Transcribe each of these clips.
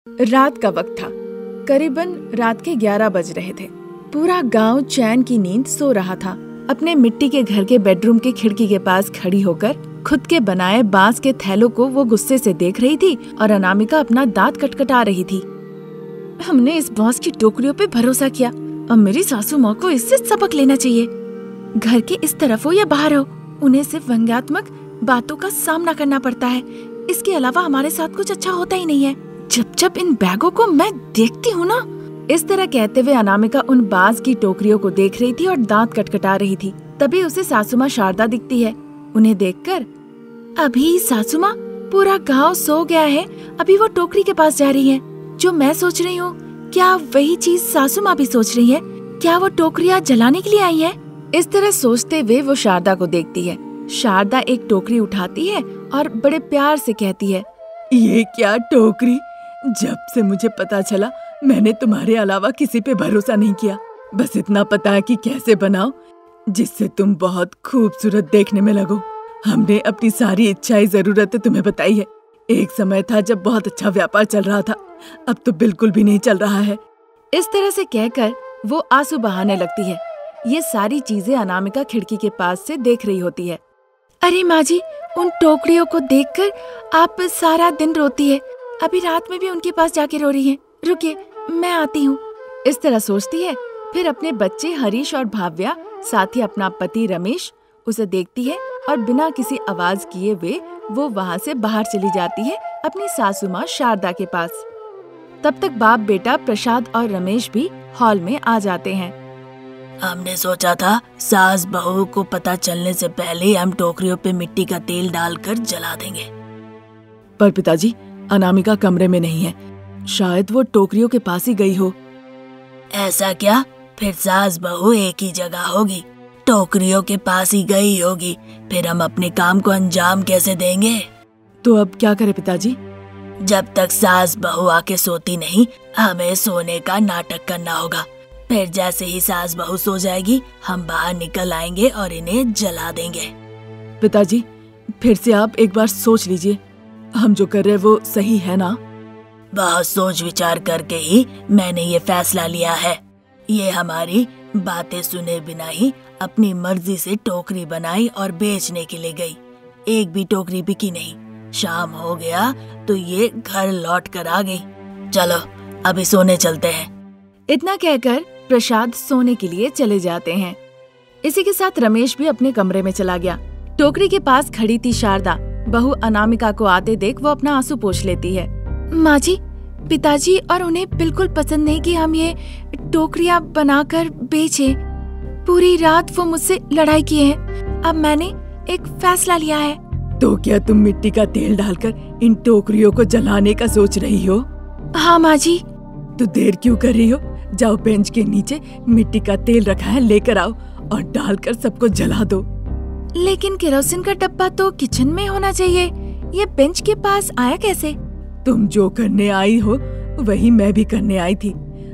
रात का वक्त था। करीबन रात के 11 बज रहे थे। पूरा गांव चैन की नींद सो रहा था। अपने मिट्टी के घर के बेडरूम की खिड़की के पास खड़ी होकर खुद के बनाए बांस के थैलों को वो गुस्से से देख रही थी और अनामिका अपना दांत कटकटा रही थी। हमने इस बांस की टोकरियों पे भरोसा किया, अब मेरी सासू माँ को इससे सबक लेना चाहिए। घर के इस तरफ हो या बाहर हो, उन्हें सिर्फ व्यंग्यात्मक बातों का सामना करना पड़ता है। इसके अलावा हमारे साथ कुछ अच्छा होता ही नहीं है। जब जब इन बैगों को मैं देखती हूँ ना। इस तरह कहते हुए अनामिका उन बांस की टोकरियों को देख रही थी और दांत कटकटा रही थी। तभी उसे सासू माँ शारदा दिखती है। उन्हें देखकर, अभी सासू माँ, पूरा गांव सो गया है, अभी वो टोकरी के पास जा रही है। जो मैं सोच रही हूँ, क्या वही चीज सासू माँ भी सोच रही है? क्या वो टोकरियाँ जलाने के लिए आई है? इस तरह सोचते हुए वो शारदा को देखती है। शारदा एक टोकरी उठाती है और बड़े प्यार से कहती है, ये क्या टोकरी? जब से मुझे पता चला मैंने तुम्हारे अलावा किसी पे भरोसा नहीं किया। बस इतना पता है कि कैसे बनाओ जिससे तुम बहुत खूबसूरत देखने में लगो। हमने अपनी सारी इच्छाएं, जरूरतें तुम्हें बताई है। एक समय था जब बहुत अच्छा व्यापार चल रहा था, अब तो बिल्कुल भी नहीं चल रहा है। इस तरह से कहकर वो आंसू बहाने लगती है। ये सारी चीजें अनामिका खिड़की के पास से देख रही होती है। अरे माँ जी, उन टोकरियों को देखकर आप सारा दिन रोती है, अभी रात में भी उनके पास जाके रो रही है। रुकिए, मैं आती हूँ। इस तरह सोचती है। फिर अपने बच्चे हरीश और भाव्या, साथ ही अपना पति रमेश उसे देखती है और बिना किसी आवाज किए हुए वो वहाँ से बाहर चली जाती है अपनी सासू माँ शारदा के पास। तब तक बाप बेटा प्रसाद और रमेश भी हॉल में आ जाते हैं। हमने सोचा था सास बहू को पता चलने से पहले हम टोकरियों पे मिट्टी का तेल डालकर जला देंगे। पर पिताजी, अनामिका कमरे में नहीं है, शायद वो टोकरियों के पास ही गई हो। ऐसा क्या? फिर सास बहू एक ही जगह होगी, टोकरियों के पास ही गई होगी। फिर हम अपने काम को अंजाम कैसे देंगे? तो अब क्या करें पिताजी? जब तक सास बहू आके सोती नहीं, हमें सोने का नाटक करना होगा। फिर जैसे ही सास बहू सो जाएगी, हम बाहर निकल आएंगे और इन्हें जला देंगे। पिताजी, फिर से आप एक बार सोच लीजिए, हम जो कर रहे हैं वो सही है ना? बहुत सोच विचार करके ही मैंने ये फैसला लिया है। ये हमारी बातें सुने बिना ही अपनी मर्जी से टोकरी बनाई और बेचने के लिए गई। एक भी टोकरी बिकी नहीं। शाम हो गया तो ये घर लौट कर आ गई। चलो अभी सोने चलते हैं। इतना कहकर प्रसाद सोने के लिए चले जाते हैं। इसी के साथ रमेश भी अपने कमरे में चला गया। टोकरी के पास खड़ी थी शारदा। बहू अनामिका को आते देख वो अपना आंसू पोंछ लेती है। माँ जी, पिताजी और उन्हें बिल्कुल पसंद नहीं कि हम ये टोकरियाँ बनाकर बेचें। पूरी रात वो मुझसे लड़ाई किए हैं। अब मैंने एक फैसला लिया है। तो क्या तुम मिट्टी का तेल डालकर इन टोकरियों को जलाने का सोच रही हो? हाँ माँ जी। तो देर क्यों कर रही हो? जाओ, बेंच के नीचे मिट्टी का तेल रखा है, लेकर आओ और डालकर सबको जला दो। लेकिन केरोसिन का डब्बा तो किचन में होना चाहिए, ये बेंच के पास आया कैसे? तुम जो करने आई हो वही मैं भी करने आई थी।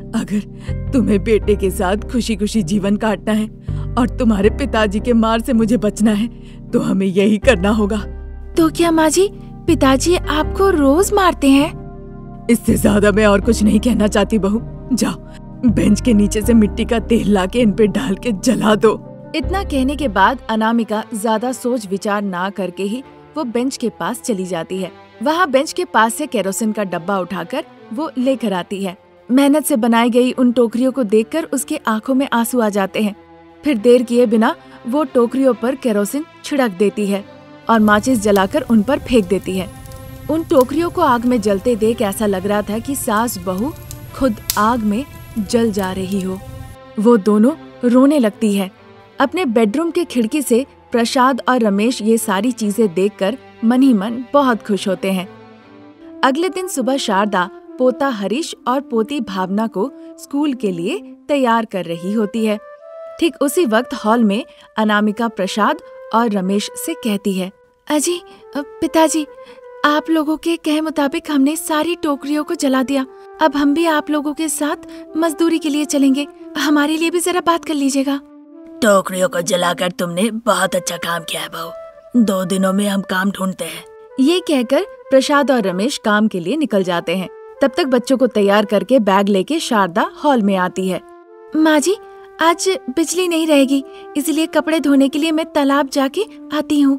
अगर तुम्हें बेटे के साथ खुशी खुशी जीवन काटना है और तुम्हारे पिताजी के मार से मुझे बचना है, तो हमें यही करना होगा। तो क्या माँ जी, पिताजी आपको रोज मारते हैं? इससे ज्यादा मैं और कुछ नहीं कहना चाहती बहू। जाओ, बेंच के नीचे से मिट्टी का तेल लाके इन पे डाल के जला दो। इतना कहने के बाद अनामिका ज्यादा सोच विचार ना करके ही वो बेंच के पास चली जाती है। वहाँ बेंच के पास से केरोसिन का डब्बा उठाकर वो लेकर आती है। मेहनत से बनाई गई उन टोकरियों को देखकर उसके आंखों में आंसू आ जाते हैं। फिर देर किए बिना वो टोकरियों पर केरोसिन छिड़क देती है और माचिस जलाकर उन पर फेंक देती है। उन टोकरियों को आग में जलते देख ऐसा लग रहा था कि सास बहू खुद आग में जल जा रही हो। वो दोनों रोने लगती है। अपने बेडरूम के खिड़की से प्रसाद और रमेश ये सारी चीजें देखकर मन ही मन बहुत खुश होते हैं। अगले दिन सुबह शारदा पोता हरीश और पोती भावना को स्कूल के लिए तैयार कर रही होती है। ठीक उसी वक्त हॉल में अनामिका प्रसाद और रमेश से कहती है, अजी पिताजी, आप लोगों के कहे मुताबिक हमने सारी टोकरियों को जला दिया। अब हम भी आप लोगों के साथ मजदूरी के लिए चलेंगे। हमारे लिए भी जरा बात कर लीजिएगा। टोकरियों को जलाकर तुमने बहुत अच्छा काम किया है बहू। 2 दिनों में हम काम ढूंढते हैं। ये कहकर प्रसाद और रमेश काम के लिए निकल जाते हैं। तब तक बच्चों को तैयार करके बैग लेके शारदा हॉल में आती है। माँ जी, आज बिजली नहीं रहेगी, इसलिए कपड़े धोने के लिए मैं तालाब जाके आती हूँ।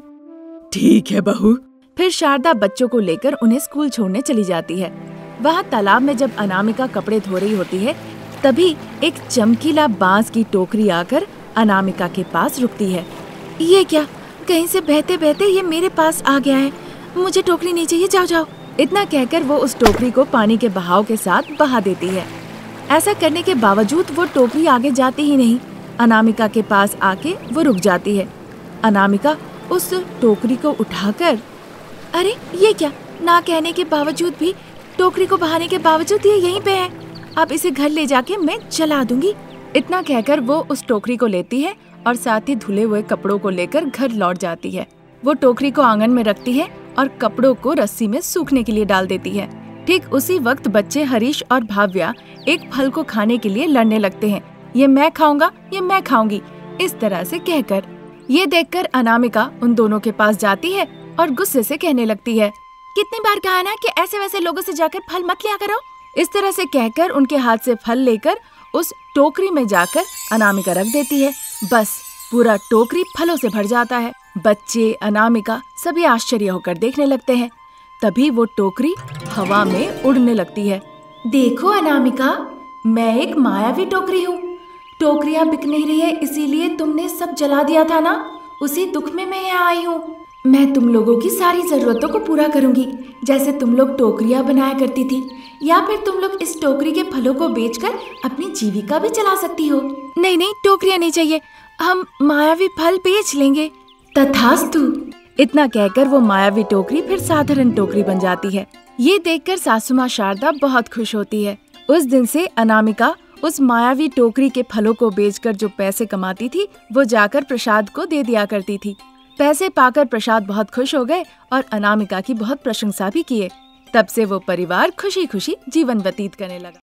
ठीक है बहू। फिर शारदा बच्चों को लेकर उन्हें स्कूल छोड़ने चली जाती है। वहाँ तालाब में जब अनामिका कपड़े धो रही होती है, तभी एक चमकीला बांस की टोकरी आकर अनामिका के पास रुकती है। ये क्या, कहीं से बहते बहते ये मेरे पास आ गया है। मुझे टोकरी नहीं चाहिए, जाओ जाओ। इतना कहकर वो उस टोकरी को पानी के बहाव के साथ बहा देती है। ऐसा करने के बावजूद वो टोकरी आगे जाती ही नहीं। अनामिका के पास आके वो रुक जाती है। अनामिका उस टोकरी को उठाकर, अरे ये क्या, ना कहने के बावजूद भी, टोकरी को बहाने के बावजूद ये यहीं पे है। अब इसे घर ले जाके मैं जला दूंगी। इतना कहकर वो उस टोकरी को लेती है और साथ ही धुले हुए कपड़ों को लेकर घर लौट जाती है। वो टोकरी को आंगन में रखती है और कपड़ों को रस्सी में सूखने के लिए डाल देती है। ठीक उसी वक्त बच्चे हरीश और भाव्या एक फल को खाने के लिए लड़ने लगते हैं। ये मैं खाऊंगा, ये मैं खाऊंगी, इस तरह से कहकर। ये देखकर अनामिका उन दोनों के पास जाती है और गुस्से से कहने लगती है, कितनी बार कहा ना कि ऐसे वैसे लोगों से जाकर फल मत लिया करो। इस तरह से कहकर उनके हाथ से फल लेकर उस टोकरी में जाकर अनामिका रख देती है। बस पूरा टोकरी फलों से भर जाता है। बच्चे, अनामिका सभी आश्चर्य होकर देखने लगते हैं। तभी वो टोकरी हवा में उड़ने लगती है। देखो अनामिका, मैं एक मायावी टोकरी हूँ। टोकरियाँ बिक नहीं रही है, इसीलिए तुमने सब जला दिया था ना, उसी दुख में मैं यहाँ आई हूँ। मैं तुम लोगों की सारी जरूरतों को पूरा करूंगी, जैसे तुम लोग टोकरियाँ बनाया करती थी, या फिर तुम लोग इस टोकरी के फलों को बेचकर अपनी जीविका भी चला सकती हो। नहीं नहीं, टोकरियाँ नहीं चाहिए, हम मायावी फल बेच लेंगे। तथास्तु। इतना कहकर वो मायावी टोकरी फिर साधारण टोकरी बन जाती है। ये देखकर सासू माँ शारदा बहुत खुश होती है। उस दिन से अनामिका उस मायावी टोकरी के फलों को बेचकर जो पैसे कमाती थी, वो जाकर प्रसाद को दे दिया करती थी। पैसे पाकर प्रसाद बहुत खुश हो गए और अनामिका की बहुत प्रशंसा भी किए। तब से वो परिवार खुशी खुशी जीवन व्यतीत करने लगा।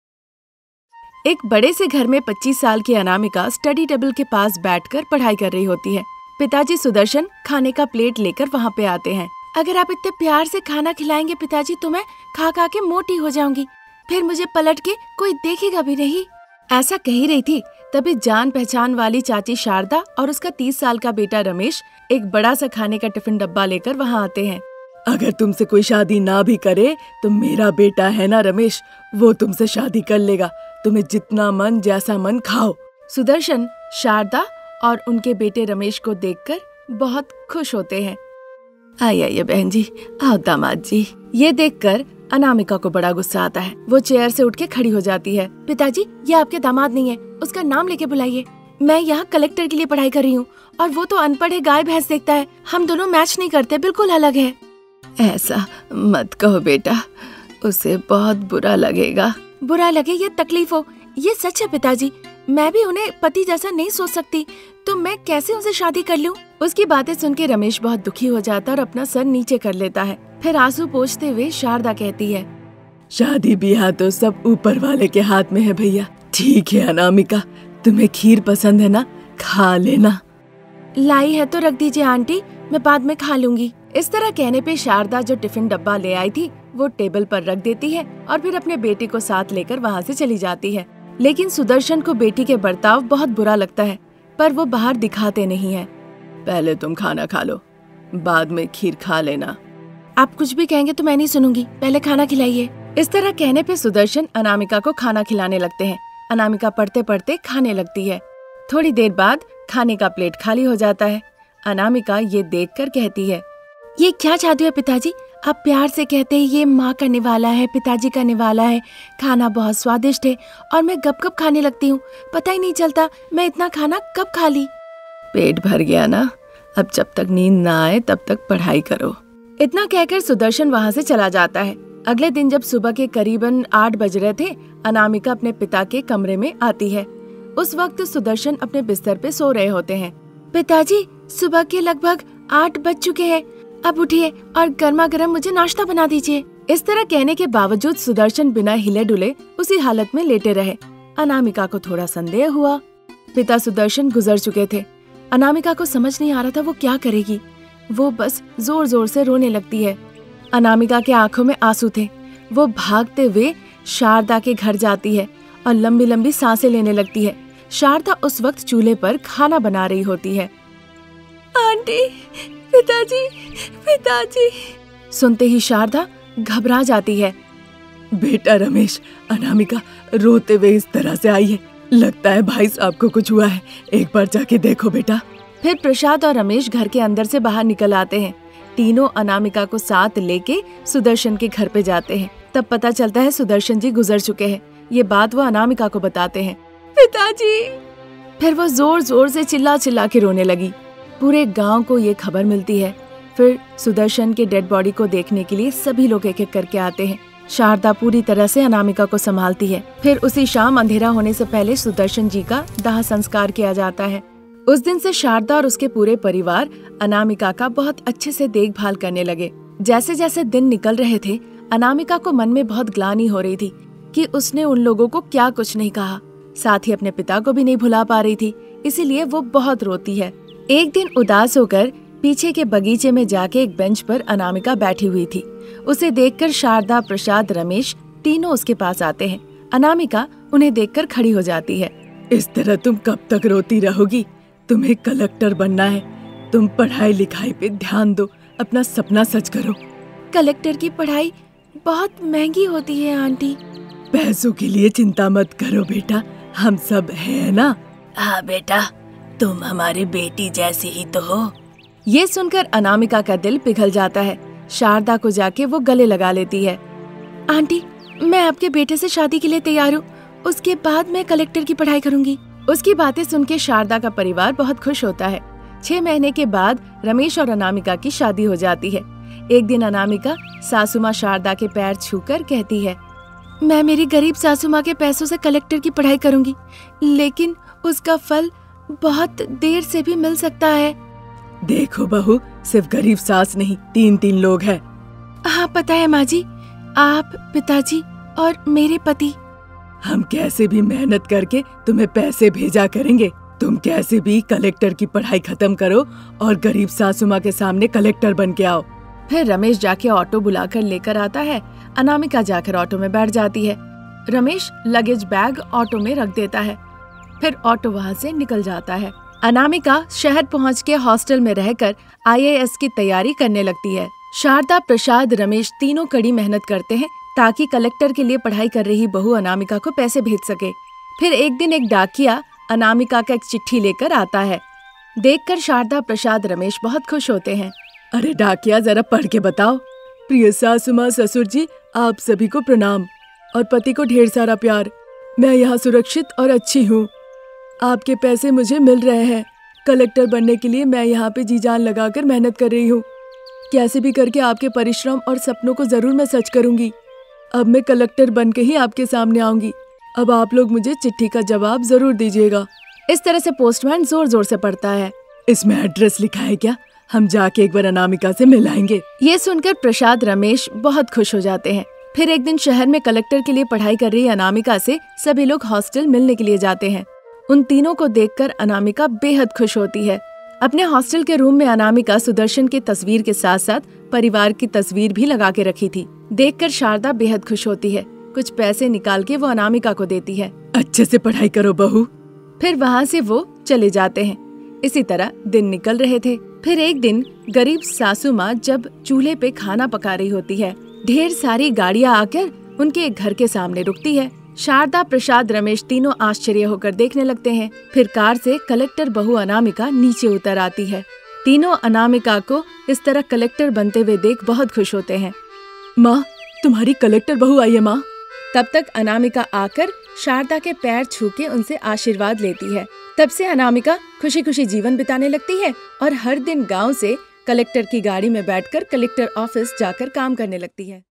एक बड़े से घर में 25 साल की अनामिका स्टडी टेबल के पास बैठकर पढ़ाई कर रही होती है। पिताजी सुदर्शन खाने का प्लेट लेकर वहाँ पे आते हैं। अगर आप इतने प्यार से खाना खिलाएंगे पिताजी, तो मैं खा खा के मोटी हो जाऊंगी, फिर मुझे पलट के कोई देखेगा भी नहीं। ऐसा कह ही रही थी, तभी जान पहचान वाली चाची शारदा और उसका 30 साल का बेटा रमेश एक बड़ा सा खाने का टिफिन डब्बा लेकर वहाँ आते हैं। अगर तुमसे कोई शादी ना भी करे तो मेरा बेटा है ना रमेश, वो तुमसे शादी कर लेगा। तुम्हें जितना मन, जैसा मन खाओ। सुदर्शन, शारदा और उनके बेटे रमेश को देखकर बहुत खुश होते हैं। आइए बहन जी, आओ दामाद जी। ये देखकर अनामिका को बड़ा गुस्सा आता है। वो चेयर से उठ के खड़ी हो जाती है। पिताजी, ये आपके दामाद नहीं है, उसका नाम लेके बुलाइए। मैं यहाँ कलेक्टर के लिए पढ़ाई कर रही हूँ और वो तो अनपढ़ है, गाय भैंस देखता है। हम दोनों मैच नहीं करते, बिल्कुल अलग है। ऐसा मत कहो बेटा, उसे बहुत बुरा लगेगा। बुरा लगे या तकलीफ हो, ये सच है पिताजी। मैं भी उन्हें पति जैसा नहीं सोच सकती, तो मैं कैसे उनसे शादी कर लूं? उसकी बातें सुन के रमेश बहुत दुखी हो जाता है और अपना सर नीचे कर लेता है। फिर आंसू पोंछते हुए शारदा कहती है, शादी ब्याह तो सब ऊपर वाले के हाथ में है भैया। ठीक है अनामिका, तुम्हें खीर पसंद है ना, खा लेना। लाई है तो रख दीजिए आंटी, मैं बाद में खा लूंगी। इस तरह कहने पे शारदा जो टिफिन डब्बा ले आई थी वो टेबल पर रख देती है और फिर अपने बेटे को साथ लेकर वहाँ से चली जाती है। लेकिन सुदर्शन को बेटी के बर्ताव बहुत बुरा लगता है, पर वो बाहर दिखाते नहीं है। पहले तुम खाना खा लो, बाद में खीर खा लेना। आप कुछ भी कहेंगे तो मैं नहीं सुनूंगी, पहले खाना खिलाइए। इस तरह कहने पे सुदर्शन अनामिका को खाना खिलाने लगते हैं। अनामिका पढ़ते पढ़ते खाने लगती है। थोड़ी देर बाद खाने का प्लेट खाली हो जाता है। अनामिका ये देखकर कहती है, ये क्या जादू है पिताजी? आप प्यार से कहते हैं ये माँ का निवाला है, पिताजी का निवाला है। खाना बहुत स्वादिष्ट है और मैं गप-गप खाने लगती हूँ, पता ही नहीं चलता मैं इतना खाना कब खा ली। पेट भर गया ना, अब जब तक नींद ना आए तब तक पढ़ाई करो। इतना कहकर सुदर्शन वहाँ से चला जाता है। अगले दिन जब सुबह के करीबन 8 बज रहे थे, अनामिका अपने पिता के कमरे में आती है। उस वक्त सुदर्शन अपने बिस्तर पे सो रहे होते हैं। पिताजी, सुबह के लगभग 8 बज चुके हैं, अब उठिए और गर्मा गर्म मुझे नाश्ता बना दीजिए। इस तरह कहने के बावजूद सुदर्शन बिना हिले डुले उसी हालत में लेटे रहे। अनामिका को थोड़ा संदेह हुआ। पिता सुदर्शन गुजर चुके थे। अनामिका को समझ नहीं आ रहा था वो क्या करेगी। वो बस जोर जोर से रोने लगती है। अनामिका के आंखों में आंसू थे। वो भागते हुए शारदा के घर जाती है और लंबी लंबी सांसें लेने लगती है। शारदा उस वक्त चूल्हे पर खाना बना रही होती है। आंटी, पिताजी, पिताजी। सुनते ही शारदा घबरा जाती है। बेटा रमेश, अनामिका रोते हुए इस तरह से आई है। लगता है भाई साहब को कुछ हुआ है, एक बार जाके देखो बेटा। फिर प्रसाद और रमेश घर के अंदर से बाहर निकल आते हैं। तीनों अनामिका को साथ लेके सुदर्शन के घर पे जाते हैं। तब पता चलता है सुदर्शन जी गुजर चुके हैं। ये बात वो अनामिका को बताते हैं। पिताजी। फिर वो जोर जोर से चिल्ला चिल्ला के रोने लगी। पूरे गांव को ये खबर मिलती है। फिर सुदर्शन के डेड बॉडी को देखने के लिए सभी लोग एक एक करके आते हैं। शारदा पूरी तरह से अनामिका को संभालती है। फिर उसी शाम अंधेरा होने से पहले सुदर्शन जी का दाह संस्कार किया जाता है। उस दिन से शारदा और उसके पूरे परिवार अनामिका का बहुत अच्छे से देखभाल करने लगे। जैसे जैसे दिन निकल रहे थे, अनामिका को मन में बहुत ग्लानि हो रही थी कि उसने उन लोगों को क्या कुछ नहीं कहा। साथ ही अपने पिता को भी नहीं भुला पा रही थी, इसीलिए वो बहुत रोती है। एक दिन उदास होकर पीछे के बगीचे में जाके एक बेंच पर अनामिका बैठी हुई थी। उसे देखकर शारदा, प्रसाद, रमेश तीनों उसके पास आते हैं। अनामिका उन्हें देखकर खड़ी हो जाती है। इस तरह तुम कब तक रोती रहोगी? तुम्हें कलेक्टर बनना है। तुम पढ़ाई लिखाई पे ध्यान दो, अपना सपना सच करो। कलेक्टर की पढ़ाई बहुत महंगी होती है आंटी। पैसों के लिए चिंता मत करो बेटा, हम सब है ना। हाँ बेटा, तुम हमारी बेटी जैसी ही तो हो। ये सुनकर अनामिका का दिल पिघल जाता है। शारदा को जाके वो गले लगा लेती है। आंटी, मैं आपके बेटे से शादी के लिए तैयार हूँ। उसके बाद मैं कलेक्टर की पढ़ाई करूँगी। उसकी बातें सुन के शारदा का परिवार बहुत खुश होता है। 6 महीने के बाद रमेश और अनामिका की शादी हो जाती है। एक दिन अनामिका सासू माँ शारदा के पैर छूकर कहती है, मैं मेरी गरीब सासू माँ के पैसों से कलेक्टर की पढ़ाई करूँगी, लेकिन उसका फल बहुत देर से भी मिल सकता है। देखो बहू, सिर्फ गरीब सास नहीं, 3 लोग हैं। हाँ पता है माँ जी, आप, पिताजी और मेरे पति। हम कैसे भी मेहनत करके तुम्हें पैसे भेजा करेंगे। तुम कैसे भी कलेक्टर की पढ़ाई खत्म करो और गरीब सासू माँ के सामने कलेक्टर बन के आओ। फिर रमेश जाके ऑटो बुलाकर लेकर आता है। अनामिका जाकर ऑटो में बैठ जाती है। रमेश लगेज बैग ऑटो में रख देता है। फिर ऑटो वहाँ से निकल जाता है। अनामिका शहर पहुँच के हॉस्टल में रहकर IAS की तैयारी करने लगती है। शारदा, प्रसाद, रमेश तीनों कड़ी मेहनत करते हैं ताकि कलेक्टर के लिए पढ़ाई कर रही बहू अनामिका को पैसे भेज सके। फिर एक दिन एक डाकिया अनामिका का एक चिट्ठी लेकर आता है। देखकर शारदा, प्रसाद, रमेश बहुत खुश होते हैं। अरे डाकिया, जरा पढ़ के बताओ। प्रिय सासू माँ, ससुर जी, आप सभी को प्रणाम और पति को ढेर सारा प्यार। मैं यहाँ सुरक्षित और अच्छी हूँ। आपके पैसे मुझे मिल रहे हैं। कलेक्टर बनने के लिए मैं यहाँ पे जी जान लगाकर मेहनत कर रही हूँ। कैसे भी करके आपके परिश्रम और सपनों को जरूर मैं सच करूँगी। अब मैं कलेक्टर बन के ही आपके सामने आऊंगी। अब आप लोग मुझे चिट्ठी का जवाब जरूर दीजिएगा। इस तरह से पोस्टमैन जोर जोर से पढ़ता है। इसमें एड्रेस लिखा है क्या? हम जाके एक बार अनामिका से मिलाएंगे। ये सुनकर प्रसाद, रमेश बहुत खुश हो जाते हैं। फिर एक दिन शहर में कलेक्टर के लिए पढ़ाई कर रही अनामिका से सभी लोग हॉस्टल मिलने के लिए जाते हैं। उन तीनों को देखकर अनामिका बेहद खुश होती है। अपने हॉस्टल के रूम में अनामिका सुदर्शन की तस्वीर के साथ साथ परिवार की तस्वीर भी लगा के रखी थी। देखकर शारदा बेहद खुश होती है। कुछ पैसे निकाल के वो अनामिका को देती है। अच्छे से पढ़ाई करो बहू। फिर वहाँ से वो चले जाते हैं। इसी तरह दिन निकल रहे थे। फिर एक दिन गरीब सासू माँ जब चूल्हे पे खाना पका रही होती है, ढेर सारी गाड़ियाँ आकर उनके घर के सामने रुकती है। शारदा, प्रसाद, रमेश तीनों आश्चर्य होकर देखने लगते हैं। फिर कार से कलेक्टर बहू अनामिका नीचे उतर आती है। तीनों अनामिका को इस तरह कलेक्टर बनते हुए देख बहुत खुश होते हैं। माँ, तुम्हारी कलेक्टर बहू आई है माँ। तब तक अनामिका आकर शारदा के पैर छू के उनसे आशीर्वाद लेती है। तब से अनामिका खुशी खुशी जीवन बिताने लगती है और हर दिन गांव से कलेक्टर की गाड़ी में बैठकर कलेक्टर ऑफिस जाकर काम करने लगती है।